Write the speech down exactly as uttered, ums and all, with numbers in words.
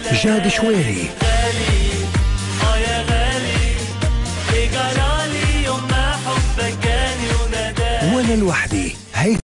جاد شويري. غالي اه يا غالي اجرالي يوم ما حبك جاني وناداني وانا لوحدي. هي